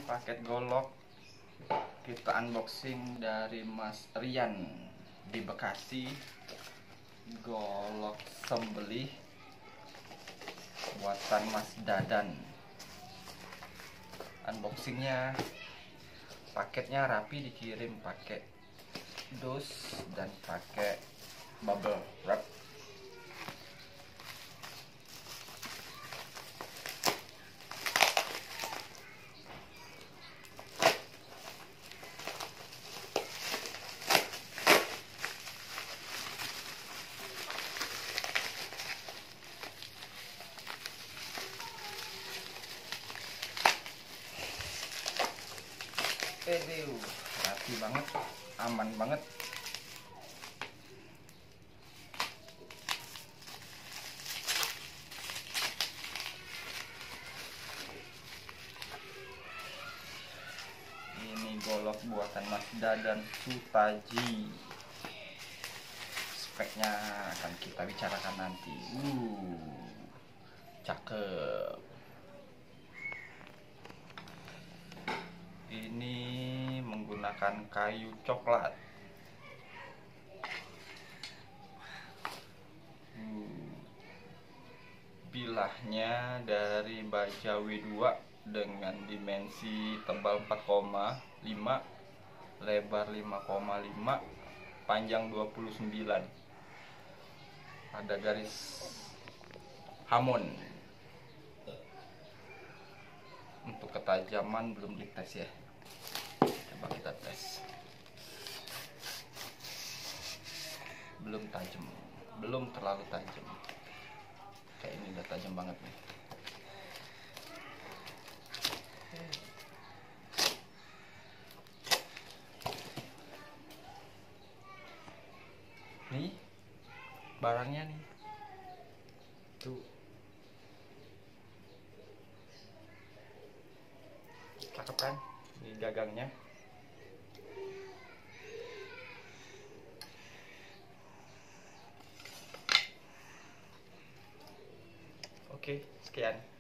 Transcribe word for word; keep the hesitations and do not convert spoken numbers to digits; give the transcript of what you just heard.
paket golok kita unboxing dari Mas Rian di Bekasi. Golok sembelih buatan Mas Dadan. Unboxingnya, paketnya rapi, dikirim pakai dus dan pakai bubble wrap. Aduh, rapi banget, aman banget. Ini golok buatan Mas Dadan Sutaji. Speknya akan kita bicarakan nanti. Uh, cakep. Ini menggunakan kayu coklat. Hmm. Bilahnya dari baja W dua dengan dimensi tebal empat koma lima, lebar lima koma lima, panjang dua puluh sembilan. Ada garis hamon. Untuk ketajaman belum dites ya. Coba kita tes. Belum tajam, belum terlalu tajam. Kayak ini udah tajam banget nih. Nih barangnya nih. Tuh. Cakep kan? Ini gagangnya. Oke, sekian.